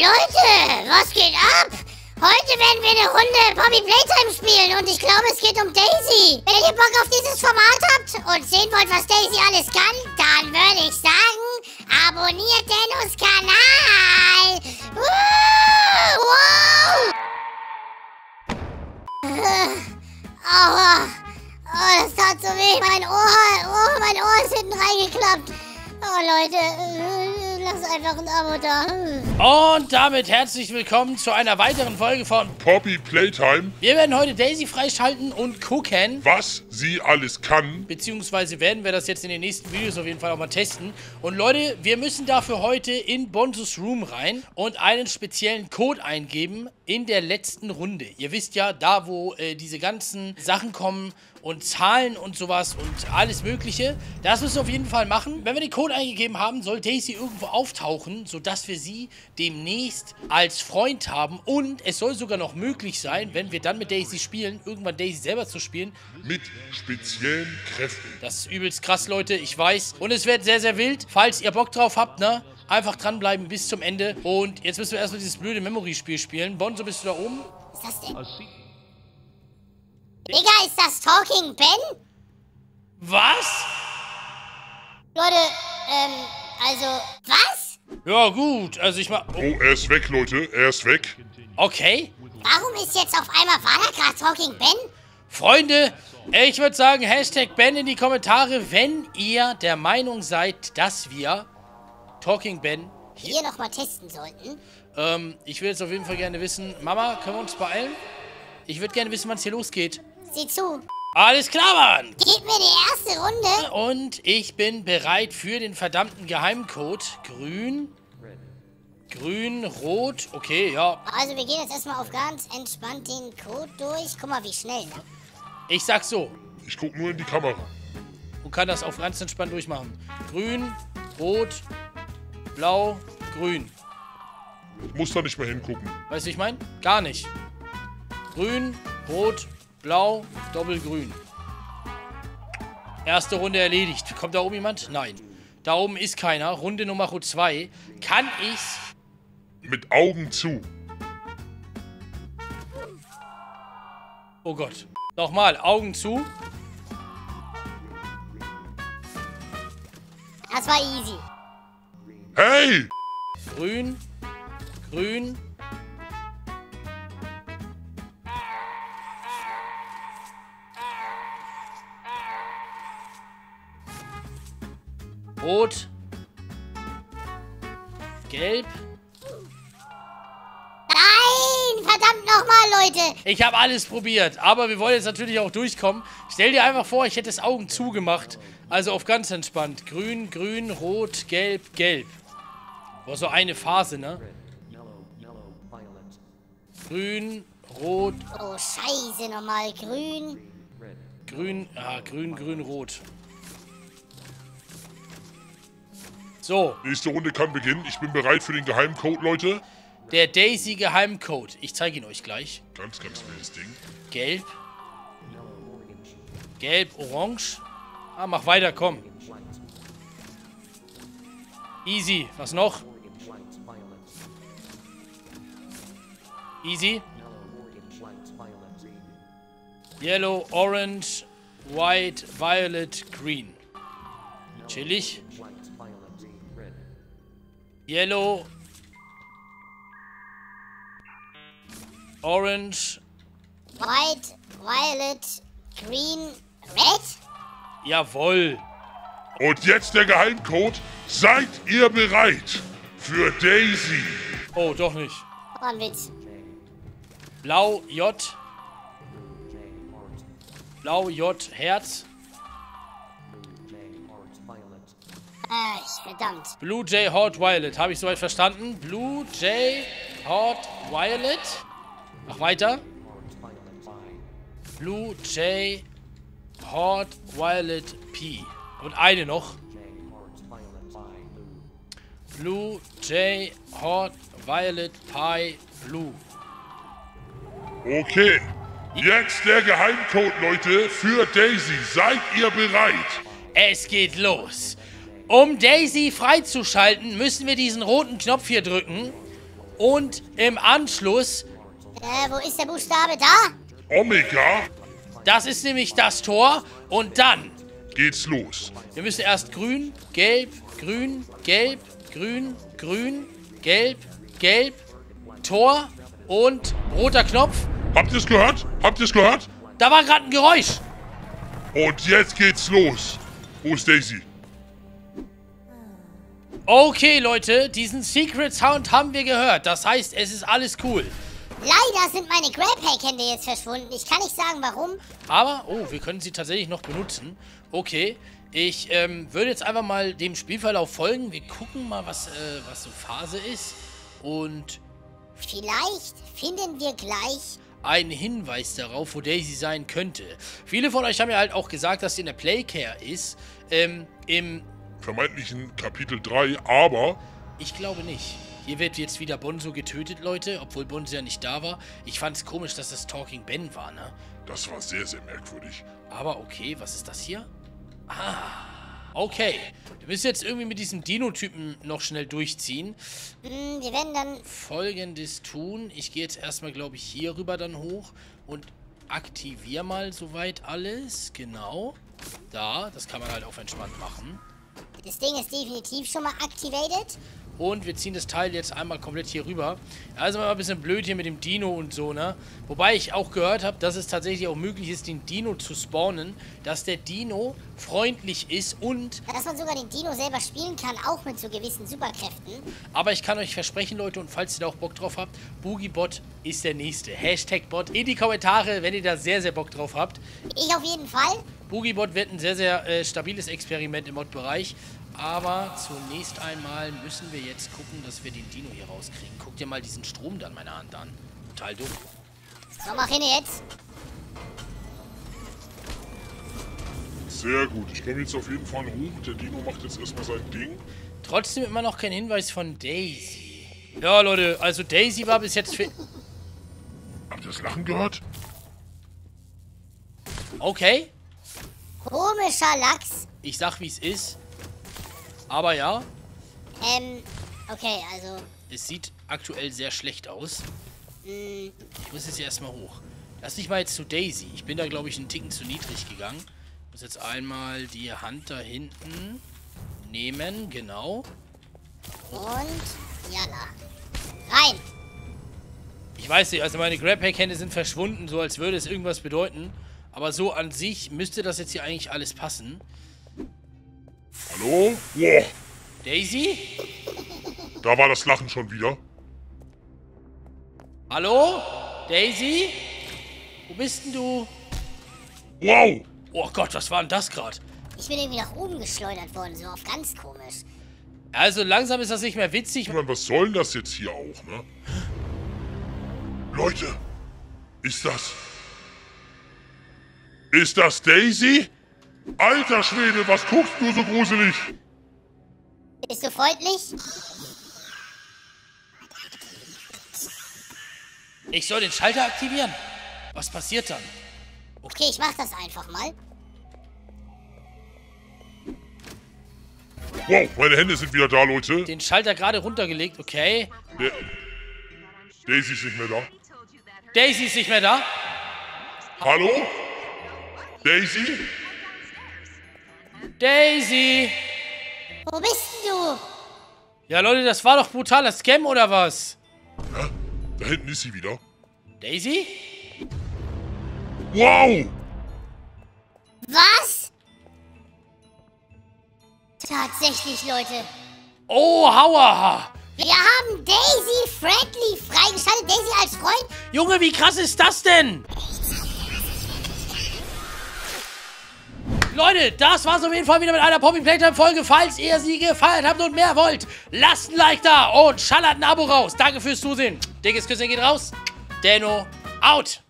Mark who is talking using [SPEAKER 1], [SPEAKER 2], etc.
[SPEAKER 1] Leute, was geht ab? Heute werden wir eine Runde Poppy Playtime spielen und ich glaube, es geht um Daisy. Wenn ihr Bock auf dieses Format habt und sehen wollt, was Daisy alles kann, dann würde ich sagen, abonniert Dennos Kanal. Wow! Aua. Oh, das tat so weh. Mein Ohr ist hinten reingeklappt. Oh, Leute, lasst einfach ein Abo da.
[SPEAKER 2] Und damit herzlich willkommen zu einer weiteren Folge von
[SPEAKER 3] Poppy Playtime.
[SPEAKER 2] Wir werden heute Daisy freischalten und gucken,
[SPEAKER 3] was sie alles kann.
[SPEAKER 2] beziehungsweise werden wir das jetzt in den nächsten Videos auf jeden Fall auch mal testen. Und Leute, wir müssen dafür heute in Bonzos Room rein und einen speziellen Code eingeben in der letzten Runde. Ihr wisst ja, da wo diese ganzen Sachen kommen und Zahlen und sowas und alles mögliche. Das müssen wir auf jeden Fall machen. Wenn wir den Code eingegeben haben, soll Daisy irgendwo auftauchen, sodass wir sie demnächst als Freund haben. Und es soll sogar noch möglich sein, wenn wir dann mit Daisy spielen, irgendwann Daisy selber zu spielen.
[SPEAKER 3] Mit speziellen Kräften.
[SPEAKER 2] Das ist übelst krass, Leute, ich weiß. Und es wird sehr, sehr wild. Falls ihr Bock drauf habt, ne? Einfach dranbleiben bis zum Ende. Und jetzt müssen wir erstmal dieses blöde Memory-Spiel spielen. Bonzo, bist du da oben?
[SPEAKER 1] Was ist das denn? Digga, ist das Talking Ben?
[SPEAKER 2] Was?
[SPEAKER 1] Leute, also, was?
[SPEAKER 2] Ja, gut. Also ich mach...
[SPEAKER 3] Oh, er ist weg, Leute. Er ist weg.
[SPEAKER 2] Okay.
[SPEAKER 1] Warum ist jetzt auf einmal, war da gerade Talking Ben?
[SPEAKER 2] Freunde, ich würde sagen, Hashtag Ben in die Kommentare, wenn ihr der Meinung seid, dass wir Talking Ben
[SPEAKER 1] hier nochmal testen sollten.
[SPEAKER 2] Ich will jetzt auf jeden Fall gerne wissen, Mama, können wir uns beeilen? Ich würde gerne wissen, wann es hier losgeht.
[SPEAKER 1] Sieh zu.
[SPEAKER 2] Alles klar, Mann!
[SPEAKER 1] Gib mir die erste Runde.
[SPEAKER 2] Und ich bin bereit für den verdammten Geheimcode. Grün. Grün, rot. Okay, ja.
[SPEAKER 1] Also wir gehen jetzt erstmal auf ganz entspannt den Code durch. Guck mal, wie schnell, ne?
[SPEAKER 2] Ich sag so.
[SPEAKER 3] Ich guck nur in die Kamera.
[SPEAKER 2] Und kann das auf ganz entspannt durchmachen. Grün, rot, blau, grün.
[SPEAKER 3] Ich muss da nicht mehr hingucken.
[SPEAKER 2] Weißt du, wie ich meine? Gar nicht. Grün, rot, blau, doppelgrün. Erste Runde erledigt. Kommt da oben jemand? Nein. Da oben ist keiner. Runde Nummer 2. Kann ich's?
[SPEAKER 3] Mit Augen zu.
[SPEAKER 2] Oh Gott. Nochmal. Augen zu.
[SPEAKER 1] Das war easy.
[SPEAKER 3] Hey!
[SPEAKER 2] Grün. Grün. Rot. Gelb.
[SPEAKER 1] Nein! Verdammt nochmal, Leute!
[SPEAKER 2] Ich habe alles probiert, aber wir wollen jetzt natürlich auch durchkommen. Stell dir einfach vor, ich hätte das Augen zugemacht. Also auf ganz entspannt. Grün, grün, rot, gelb, gelb. War so eine Phase, ne? Grün, rot.
[SPEAKER 1] Oh, scheiße, nochmal. Grün.
[SPEAKER 2] Grün, grün, grün, rot. So,
[SPEAKER 3] Nächste Runde kann beginnen. Ich bin bereit für den Geheimcode, Leute.
[SPEAKER 2] der Daisy Geheimcode. Ich zeige ihn euch gleich.
[SPEAKER 3] Ganz, ganz wildes Ding.
[SPEAKER 2] Gelb. Gelb, orange. Ah, mach weiter, komm. Easy. Was noch? Easy. Yellow, orange, white, violet, green. Chillig. Yellow. Orange.
[SPEAKER 1] White, violet, green, red?
[SPEAKER 2] Jawohl.
[SPEAKER 3] Und jetzt der Geheimcode. Seid ihr bereit für Daisy?
[SPEAKER 2] Oh, doch nicht.
[SPEAKER 1] War ein Witz.
[SPEAKER 2] Blau, J. Blau, J, Herz.
[SPEAKER 1] Verdammt.
[SPEAKER 2] Blue Jay, Hot, Violet. Habe ich soweit verstanden? Blue Jay, Hot, Violet. Mach weiter. Blue Jay, Hot, Violet, P. Und eine noch. Blue Jay, Hot, Violet, Pi, Blue.
[SPEAKER 3] Okay. Jetzt der Geheimcode, Leute, für Daisy. Seid ihr bereit?
[SPEAKER 2] Es geht los. Um Daisy freizuschalten, müssen wir diesen roten Knopf hier drücken. Und im Anschluss,
[SPEAKER 1] Wo ist der Buchstabe? Da?
[SPEAKER 3] Omega,
[SPEAKER 2] das ist nämlich das Tor. Und dann,
[SPEAKER 3] geht's los.
[SPEAKER 2] wir müssen erst grün, gelb, grün, gelb, grün, grün, gelb, gelb, Tor und roter Knopf.
[SPEAKER 3] Habt ihr's gehört? Habt ihr's gehört?
[SPEAKER 2] Da war gerade ein Geräusch.
[SPEAKER 3] Und jetzt geht's los. Wo ist Daisy?
[SPEAKER 2] Okay, Leute, diesen Secret Sound haben wir gehört. Das heißt, es ist alles cool.
[SPEAKER 1] Leider sind meine Grab-Hack-Hände jetzt verschwunden. Ich kann nicht sagen, warum.
[SPEAKER 2] Aber, oh, wir können sie tatsächlich noch benutzen. Okay, ich würde jetzt einfach mal dem Spielverlauf folgen. Wir gucken mal, was so Phase ist. Und
[SPEAKER 1] Vielleicht finden wir gleich...
[SPEAKER 2] einen Hinweis darauf, wo Daisy sein könnte. Viele von euch haben ja halt auch gesagt, dass sie in der Playcare ist. Im...
[SPEAKER 3] Vermeintlichen Kapitel 3, aber...
[SPEAKER 2] Ich glaube nicht. Hier wird jetzt wieder Bonzo getötet, Leute, obwohl Bonzo ja nicht da war. Ich fand es komisch, dass das Talking Ben war, ne?
[SPEAKER 3] Das war sehr, sehr merkwürdig.
[SPEAKER 2] Aber okay, was ist das hier? Okay. Wir müssen jetzt irgendwie mit diesem Dino-Typen noch schnell durchziehen.
[SPEAKER 1] Wir werden dann...
[SPEAKER 2] Folgendes tun. Ich gehe jetzt erstmal, glaube ich, hier rüber dann hoch und aktiviere mal soweit alles. Genau. Da, das kann man halt auf entspannt machen.
[SPEAKER 1] Das Ding ist definitiv schon mal activated.
[SPEAKER 2] Und wir ziehen das Teil jetzt einmal komplett hier rüber. Also mal ein bisschen blöd hier mit dem Dino und so, ne? Wobei ich auch gehört habe, dass es tatsächlich auch möglich ist, den Dino zu spawnen. Dass der Dino freundlich ist und...
[SPEAKER 1] Dass man sogar den Dino selber spielen kann, auch mit so gewissen Superkräften.
[SPEAKER 2] Aber ich kann euch versprechen, Leute, und falls ihr da auch Bock drauf habt, BoogieBot ist der nächste. #Bot in die Kommentare, wenn ihr da sehr, sehr Bock drauf habt.
[SPEAKER 1] Ich auf jeden Fall.
[SPEAKER 2] BoogieBot wird ein sehr, sehr stabiles Experiment im Mod-Bereich. Aber zunächst einmal müssen wir jetzt gucken, dass wir den Dino hier rauskriegen. Guck dir mal diesen Strom da an meiner Hand an. Total dumm.
[SPEAKER 1] So, mach hin jetzt.
[SPEAKER 3] Sehr gut. Ich komme jetzt auf jeden Fall hoch. Der Dino macht jetzt erstmal sein Ding.
[SPEAKER 2] Trotzdem immer noch kein Hinweis von Daisy. Ja, Leute, also Daisy war bis jetzt für...
[SPEAKER 3] Habt ihr das Lachen gehört?
[SPEAKER 2] Okay,
[SPEAKER 1] Komischer Lachs.
[SPEAKER 2] ich sag, wie es ist. Aber ja,
[SPEAKER 1] Okay, also...
[SPEAKER 2] es sieht aktuell sehr schlecht aus. Ich muss jetzt hier erstmal hoch. Lass dich mal jetzt zu Daisy. Ich bin da, glaube ich, einen Ticken zu niedrig gegangen. Ich muss jetzt einmal die Hand da hinten nehmen, genau.
[SPEAKER 1] Und... Jalla. Rein.
[SPEAKER 2] Ich weiß nicht, also meine Grab-Hack-Hände sind verschwunden, so als würde es irgendwas bedeuten. Aber so an sich müsste das jetzt hier eigentlich alles passen.
[SPEAKER 3] Hallo? Wow.
[SPEAKER 2] Daisy?
[SPEAKER 3] Da war das Lachen schon wieder.
[SPEAKER 2] Hallo? Daisy? Wo bist denn du?
[SPEAKER 3] Wow.
[SPEAKER 2] Oh Gott, was war denn das gerade?
[SPEAKER 1] Ich bin irgendwie nach oben geschleudert worden, so auf ganz komisch.
[SPEAKER 2] Also langsam ist das nicht mehr witzig.
[SPEAKER 3] Ich meine, was soll denn das jetzt hier auch, ne? Leute, ist das Daisy? Alter Schwede, was guckst du so gruselig?
[SPEAKER 1] Bist du freundlich?
[SPEAKER 2] Ich soll den Schalter aktivieren? Was passiert dann?
[SPEAKER 1] Okay, ich mach das einfach mal.
[SPEAKER 3] Wow, meine Hände sind wieder da, Leute.
[SPEAKER 2] Den Schalter gerade runtergelegt, okay.
[SPEAKER 3] Daisy ist nicht mehr da.
[SPEAKER 2] Daisy ist nicht mehr da.
[SPEAKER 3] Hallo? Daisy?
[SPEAKER 2] Daisy!
[SPEAKER 1] Wo bist denn du?
[SPEAKER 2] Ja, Leute, das war doch brutaler Scam, oder was?
[SPEAKER 3] Hä? Da hinten ist sie wieder.
[SPEAKER 2] Daisy?
[SPEAKER 3] Wow!
[SPEAKER 1] Was? Tatsächlich, Leute.
[SPEAKER 2] Oh, Hauer!
[SPEAKER 1] Wir haben Daisy Friendly freigeschaltet. Daisy als Freund.
[SPEAKER 2] Junge, wie krass ist das denn? Leute, das war's auf jeden Fall wieder mit einer Poppy Playtime Folge. Falls ihr sie gefeiert habt und mehr wollt, lasst ein Like da und schallert ein Abo raus. Danke fürs Zusehen. Dickes Küsschen geht raus. Denno, out.